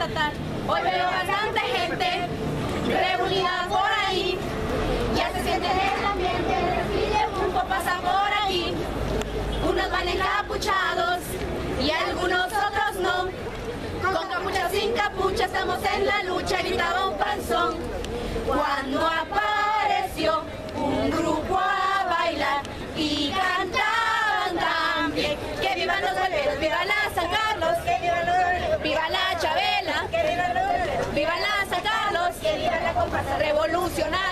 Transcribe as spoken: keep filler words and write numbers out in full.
estatal. Hoy veo bastante gente reunida por ahí, ya se siente el ambiente, el desfile Junpo pasa por aquí. Unos van encapuchados y algunos otros no. Con capucha sin capucha estamos en la lucha, gritaba un panzón. Cuando apareció un grupo a bailar y cantaban también que vivan los golperos, viva la San Carlos, que viva los, viva la Chabela, que viva los, viva la San Carlos, que viva la comparsa revolucionaria.